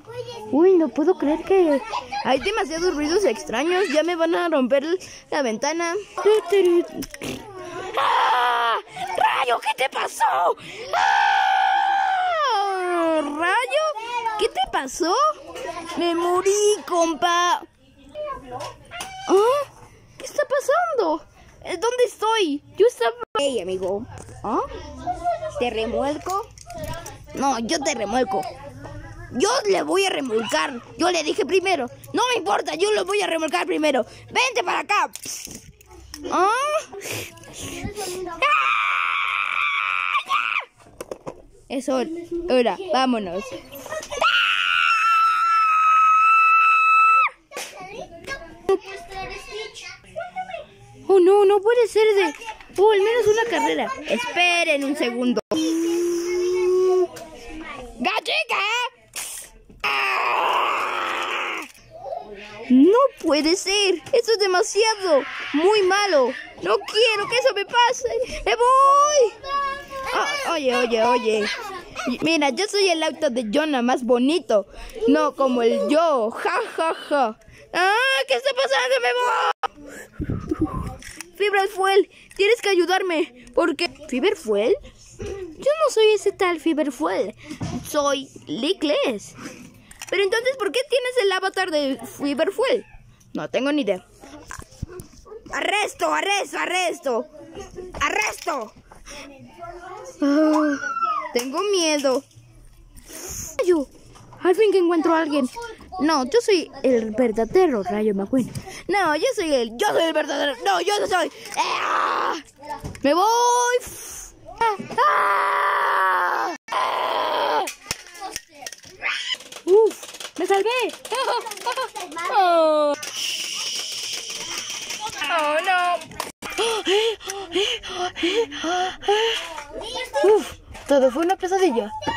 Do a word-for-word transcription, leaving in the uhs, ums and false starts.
Uy, no puedo creer que hay demasiados ruidos extraños. Ya me van a romper la ventana. ¡Ah! ¡Rayo! ¿Qué te pasó? ¡Ah! ¿Rayo? ¿Qué te pasó? Me morí, compa. ¿Ah? ¿Qué está pasando? ¿Dónde estoy? Yo estaba... Hey, amigo. ¿Ah? ¿Te remuelco? No, yo te remuelco. Yo le voy a remolcar. Yo le dije primero. No me importa, yo lo voy a remolcar primero. Vente para acá. ¿Ah? Eso, ahora, vámonos. Oh, no, no puede ser de... Oh, al menos una carrera. Esperen un segundo. ¡Gachica! No puede ser. Eso es demasiado. Muy malo. No quiero que eso me pase. ¡Me voy! Oh, oye, oye, oye. Mira, yo soy el auto de Jonah más bonito. No como el yo. Ja, ja, ja. ¡Ah! ¿Qué está pasando? ¡Me voy! Fibra Fuel, tienes que ayudarme. Porque... ¿Fibra Fuel? Yo no soy ese tal Fibra Fuel. Soy Lickless. Pero entonces, ¿por qué tienes el avatar de Fibra Fuel? No tengo ni idea. ¡Arresto, arresto, arresto! ¡Arresto! Oh, tengo miedo. Yo, al fin que encuentro a alguien. No, yo soy el verdadero Rayo McQueen. No, yo soy el... Yo soy el verdadero... No, yo no soy... ¡Ah! ¡Me voy! ¡Ah! ¡Ah! ¡Uf! ¡Me salvé! ¡Oh! ¡Oh, no! ¡Uf! Todo fue una pesadilla.